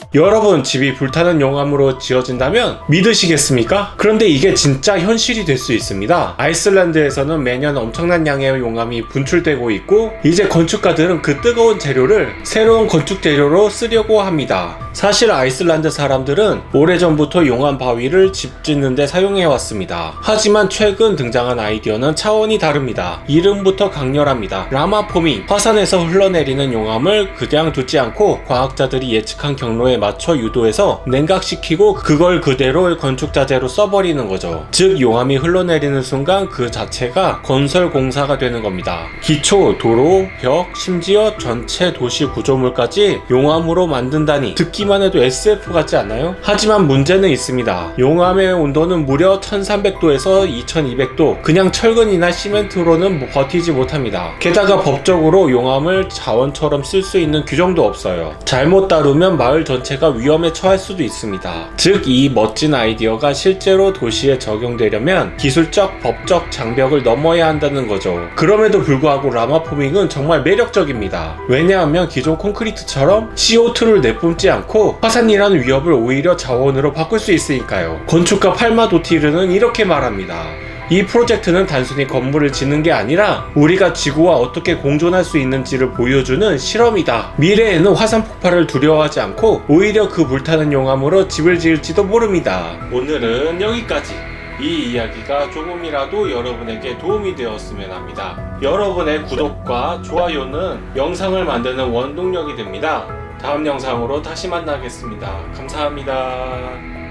여러분, 집이 불타는 용암으로 지어진다면 믿으시겠습니까? 그런데 이게 진짜 현실이 될 수 있습니다. 아이슬란드에서는 매년 엄청난 양의 용암이 분출되고 있고, 이제 건축가들은 그 뜨거운 재료를 새로운 건축 재료로 쓰려고 합니다. 사실 아이슬란드 사람들은 오래전부터 용암 바위를 집 짓는 데 사용해 왔습니다. 하지만 최근 등장한 아이디어는 차원이 다릅니다. 이름부터 강렬합니다. 라마포밍. 화산에서 흘러내리는 용암을 그냥 두지 않고 과학자들이 예측한 경로에 맞춰 유도해서 냉각시키고 그걸 그대로 건축 자재로 써버리는 거죠. 즉 용암이 흘러내리는 순간 그 자체가 건설 공사가 되는 겁니다. 기초, 도로, 벽, 심지어 전체 도시 구조물까지 용암으로 만든다니 듣기만 해도 SF 같지 않나요? 하지만 문제는 있습니다. 용암의 온도는 무려 1300도에서 2200도, 그냥 철근이나 시멘트로는 버티지 못합니다. 게다가 법적으로 용암을 자원처럼 쓸 수 있는 규정도 없어요. 잘못 다루면 마을 전체가 위험에 처할 수도 있습니다. 즉 이 멋진 아이디어가 실제로 도시에 적용되려면 기술적, 법적 장벽을 넘어야 한다는 거죠. 그럼에도 불구하고 라마포밍은 정말 매력적입니다. 왜냐하면 기존 콘크리트처럼 CO2를 내뿜지 않고 화산이라는 위협을 오히려 자원으로 바꿀 수 있으니까요. 건축가 팔마 도티르는 이렇게 말합니다. 이 프로젝트는 단순히 건물을 짓는 게 아니라 우리가 지구와 어떻게 공존할 수 있는지를 보여주는 실험이다. 미래에는 화산 폭발을 두려워하지 않고 오히려 그 불타는 용암으로 집을 지을지도 모릅니다. 오늘은 여기까지. 이 이야기가 조금이라도 여러분에게 도움이 되었으면 합니다. 여러분의 구독과 좋아요는 영상을 만드는 원동력이 됩니다. 다음 영상으로 다시 만나겠습니다. 감사합니다.